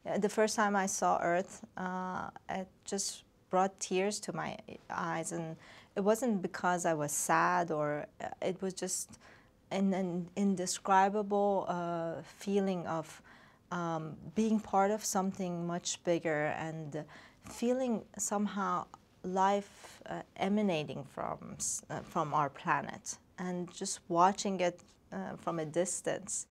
The first time I saw Earth, it just brought tears to my eyes, and it wasn't because I was sad, or it was just an indescribable feeling of being part of something much bigger, and feeling somehow life emanating from our planet, and just watching it from a distance.